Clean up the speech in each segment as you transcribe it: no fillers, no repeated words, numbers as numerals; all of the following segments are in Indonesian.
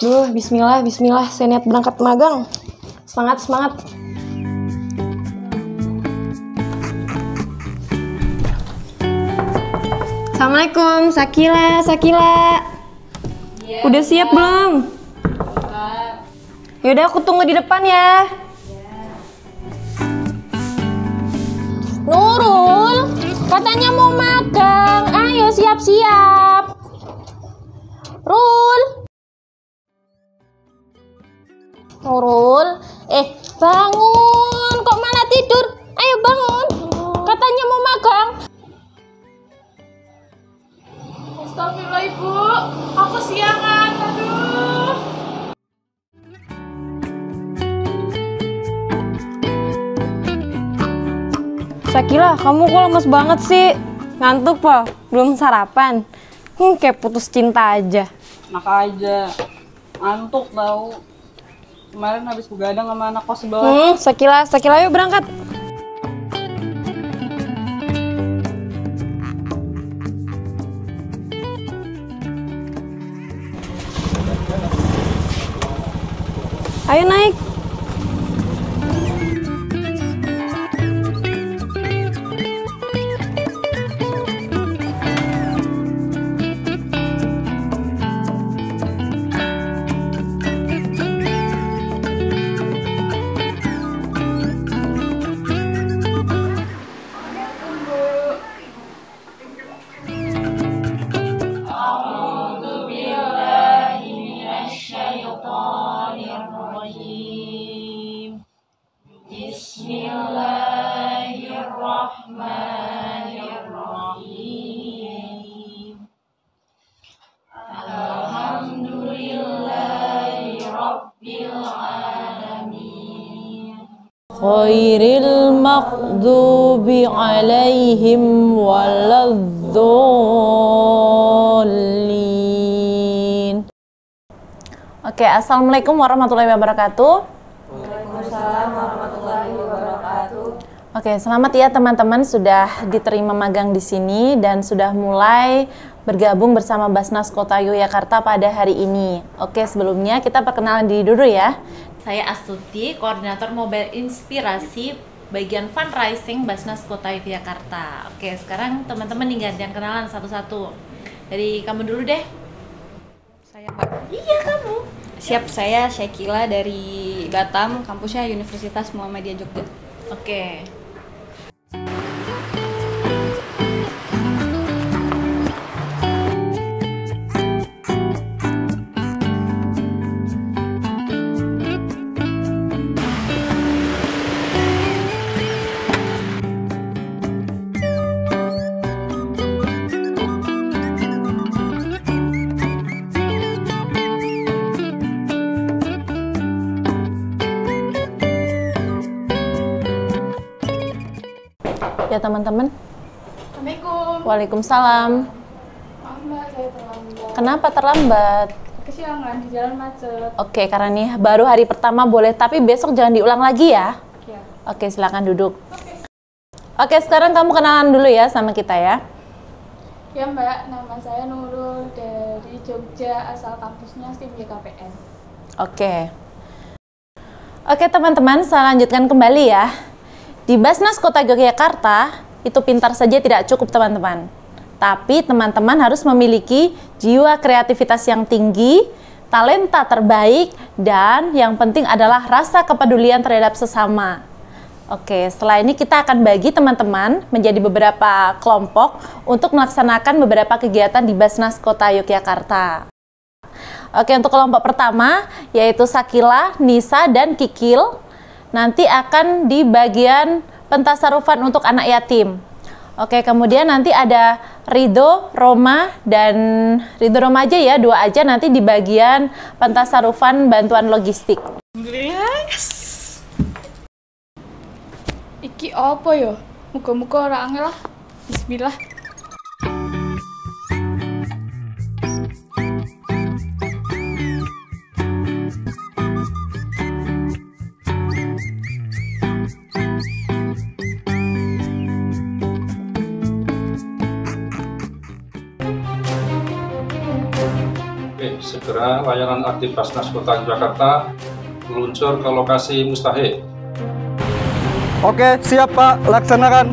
Duh, bismillah, bismillah, saya niat berangkat magang. Semangat, semangat. Assalamualaikum, Sakila, Sakila. Ya, udah siap belum? Yaudah, aku tunggu di depan ya. Nurul, katanya mau magang. Ayo siap-siap. Rul. Nurul, bangun. Kok malah tidur? Ayo bangun. Katanya mau magang. Astagfirullah Ibu, aku siangan, aduh. Sakila, kamu kok lemes banget sih? Ngantuk, Po? Belum sarapan? Kayak putus cinta aja. Maka aja, ngantuk tau. Kemarin habis begadang sama anak kos sebelah. Sakila yuk berangkat. Ayo naik. Bismillahirrahmanirrahim. Alhamdulillahirabbil alamin. Khairil maghdubi alaihim waladdallin. Oke, assalamualaikum warahmatullahi wabarakatuh. Waalaikumsalam warahmatullahi wabarakatuh. Oke, selamat ya teman-teman sudah diterima magang di sini dan sudah mulai bergabung bersama Basnas Kota Yogyakarta pada hari ini. Oke, sebelumnya kita perkenalan diri dulu ya. Saya Astuti, Koordinator Mobile Inspirasi bagian fundraising Basnas Kota Yogyakarta. Oke, sekarang teman-teman nih gantian kenalan satu-satu. Dari kamu dulu deh. Saya Mbak. Iya, kamu. Siap, saya Syakila dari Batam, kampusnya Universitas Muhammadiyah Jogja. Oke. Ya teman-teman. Assalamualaikum. Waalaikumsalam. Maaf Mbak, saya terlambat. Kenapa terlambat? Kesiangan di jalan macet. Oke, karena nih baru hari pertama boleh, tapi besok jangan diulang lagi ya. Ya. Oke, silakan duduk. Oke, sekarang kamu kenalan dulu ya sama kita ya. Ya Mbak, nama saya Nurul dari Jogja, asal kampusnya STIM YKPN. Oke. Oke teman-teman, saya lanjutkan kembali ya. Di Basnas Kota Yogyakarta, itu pintar saja tidak cukup teman-teman. Tapi teman-teman harus memiliki jiwa kreativitas yang tinggi, talenta terbaik, dan yang penting adalah rasa kepedulian terhadap sesama. Oke, setelah ini kita akan bagi teman-teman menjadi beberapa kelompok untuk melaksanakan beberapa kegiatan di Basnas Kota Yogyakarta. Oke, untuk kelompok pertama yaitu Sakila, Nisa, dan Kikil nanti akan di bagian pentasarufan untuk anak yatim. Oke, kemudian nanti ada Ridho, Roma, dan Ridho Roma aja ya, dua aja nanti di bagian pentasarufan bantuan logistik. Alhamdulillah, yes. Iki apa ya? Muga-muga ora angel lah. Bismillah. segera layanan aktif Basnas Kota Yogyakarta meluncur ke lokasi mustahik. Oke, siap Pak, laksanakan.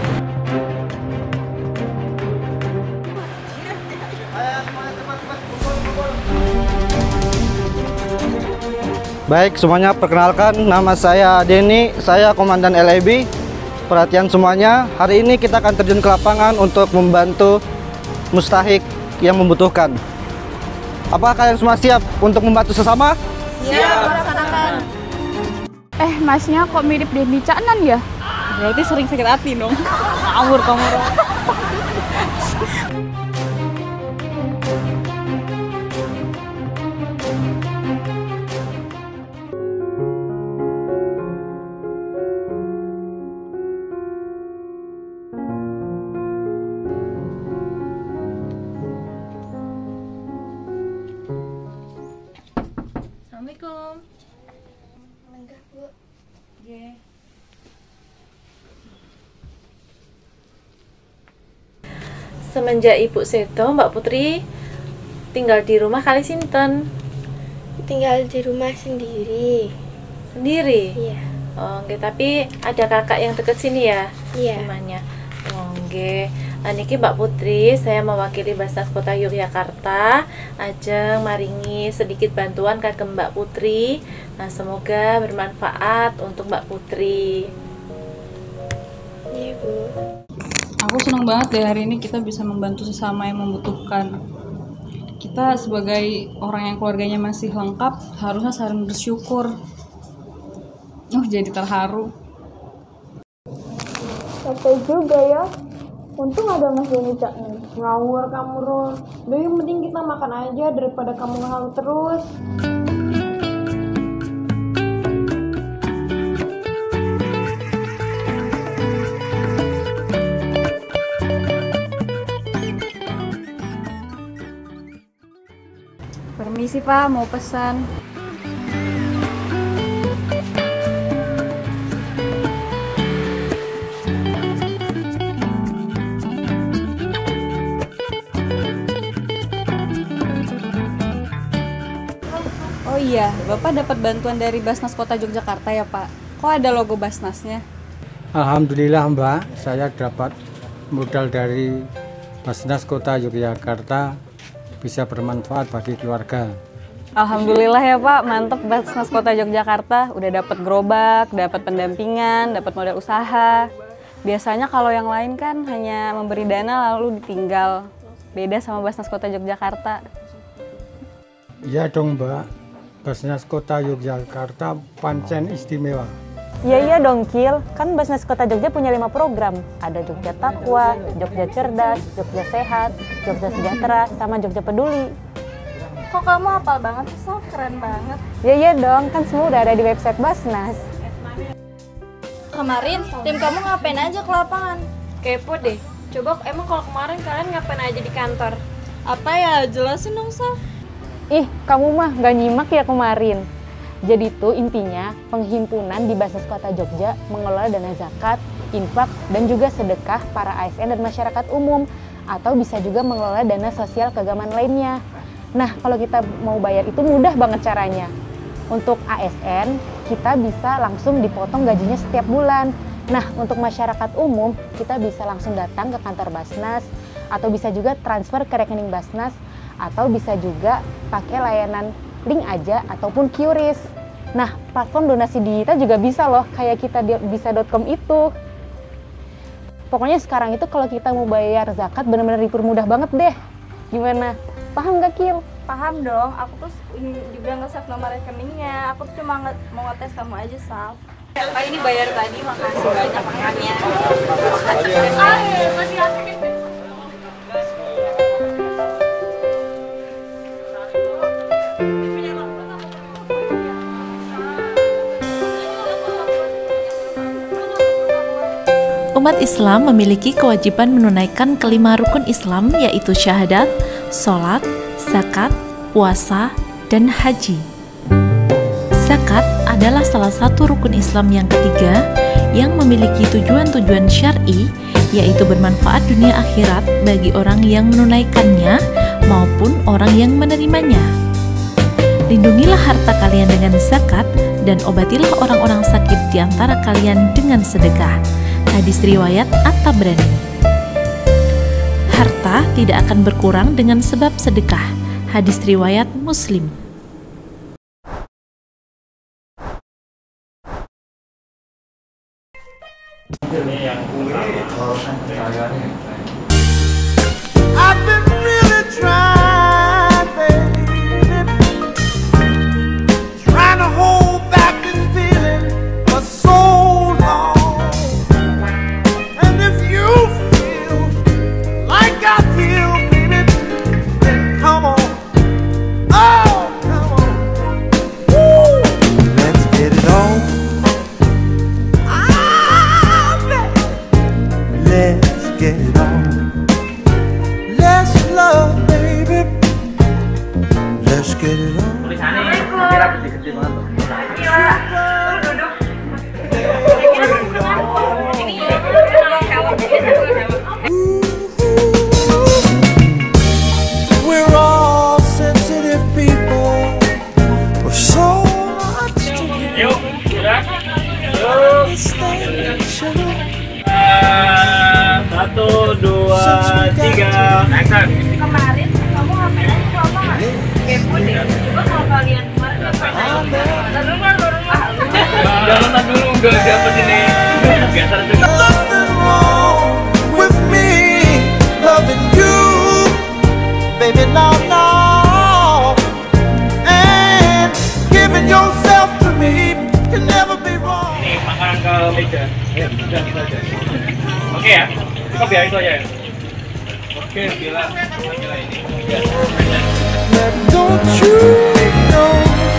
Baik, semuanya perkenalkan, nama saya Denny, saya Komandan LIB. Perhatian semuanya, hari ini kita akan terjun ke lapangan untuk membantu mustahik yang membutuhkan. Apakah kalian semua siap untuk membantu sesama? Siap, laksanakan. Masnya kok mirip Denny Caknan ya? Berarti sering sakit hati dong. Ngawur kamu. Assalamualaikum. Enggak, Bu. Oke. Semenjak Ibu sedo, Mbak Putri tinggal di rumah kali sinten? Tinggal di rumah sendiri. Sendiri? Iya. Oh, nggih, tapi ada kakak yang deket sini ya? Iya. Rumahnya. Oh, nggih. Niki Mbak Putri, saya mewakili Basnas Kota Yogyakarta ajeng maringi sedikit bantuan kagem Mbak Putri. Nah, semoga bermanfaat untuk Mbak Putri. Iya, Bu. Aku senang banget deh hari ini kita bisa membantu sesama yang membutuhkan. Kita sebagai orang yang keluarganya masih lengkap harusnya saling bersyukur. Jadi terharu. Capek juga ya. Untung ada Mas Denny Caknan. Ngawur kamu, Ron. Udah yang penting kita makan aja daripada kamu ngehalu terus. Permisi Pak, mau pesan. Oh iya, Bapak dapat bantuan dari Basnas Kota Yogyakarta ya Pak? Kok ada logo Basnasnya? Alhamdulillah Mbak, saya dapat modal dari Basnas Kota Yogyakarta bisa bermanfaat bagi keluarga. Alhamdulillah ya Pak, mantep Basnas Kota Yogyakarta. Udah dapat gerobak, dapat pendampingan, dapat modal usaha. Biasanya kalau yang lain kan hanya memberi dana lalu ditinggal. Beda sama Basnas Kota Yogyakarta. Iya dong Mbak, Basnas Kota Yogyakarta pancen istimewa. Iya dong Kil, kan Basnas Kota Jogja punya 5 program. Ada Jogja Takwa, Jogja Cerdas, Jogja Sehat, Jogja Sejahtera, sama Jogja Peduli. Kok kamu hafal banget sih, Sof? Keren banget. Iya dong, kan semua udah ada di website Basnas. Kemarin, tim kamu ngapain aja ke lapangan? Kepo deh. Coba emang kalau kemarin kalian ngapain aja di kantor? Apa ya? Jelasin dong, Sof. Ih, kamu mah gak nyimak ya kemarin. Jadi tuh intinya penghimpunan di Basnas Kota Jogja mengelola dana zakat, infak, dan juga sedekah para ASN dan masyarakat umum. Atau bisa juga mengelola dana sosial keagamaan lainnya. Nah, kalau kita mau bayar itu mudah banget caranya. Untuk ASN, kita bisa langsung dipotong gajinya setiap bulan. Nah, untuk masyarakat umum, kita bisa langsung datang ke kantor Basnas, atau bisa juga transfer ke rekening Basnas, atau bisa juga pakai layanan link aja ataupun QRIS. Nah, platform donasi digital juga bisa loh, kayak kita di bisa.com itu. Pokoknya sekarang itu kalau kita mau bayar zakat benar-benar dipermudah banget deh. Gimana? Paham gak, Kil? Paham dong, aku tuh juga nge-save nomor rekeningnya. Aku tuh cuma mau ngetes kamu aja, Sal. Pak ini bayar tadi, makasih banyak makannya. Masih asik. Umat Islam memiliki kewajiban menunaikan kelima rukun Islam, yaitu syahadat, sholat, zakat, puasa, dan haji. Zakat adalah salah satu rukun Islam yang ketiga yang memiliki tujuan-tujuan syar'i, yaitu bermanfaat dunia akhirat bagi orang yang menunaikannya maupun orang yang menerimanya. Lindungilah harta kalian dengan zakat, dan obatilah orang-orang sakit di antara kalian dengan sedekah. Hadis riwayat At-Tabrani. Harta tidak akan berkurang dengan sebab sedekah. Hadis riwayat Muslim. I've been really trying, baby, trying to hold back this feeling for so long. And if you feel like I feel, baby, then come on. Oh, come on. Woo. Let's get it on. Let's get it on. Let's love, baby. Let's get it on. We're all sensitive people with so much to understand each other. 1, 2, 3. Kemarin kamu ngapain aja sama nggak? Kepo deh. Coba kalau kalian kemarin ngapain aja? Jangan dulu, enggak dapat ini. Biasa aja. Nothing wrong with me loving you, baby, no, no. And giving yourself to me can never be wrong. Nih, makanan ke meja. Ya, sudah kita aja. Oke ya, kita biar itu aja ya. Oke, bila ini. Don't you know